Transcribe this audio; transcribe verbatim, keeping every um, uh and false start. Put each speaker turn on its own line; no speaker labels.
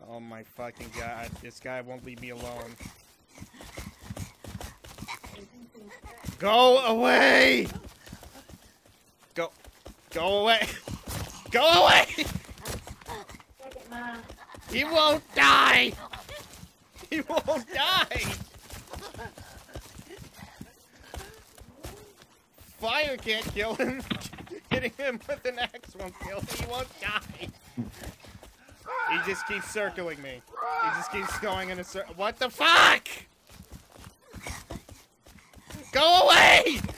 Oh my fucking god. This guy won't leave me alone. Go away! Go. Go away! Go away! He won't die! He won't die! Fire can't kill him. Hitting him with an axe won't kill him. He won't die. He just keeps circling me. He just keeps going in a circle. What the fuck? Go away!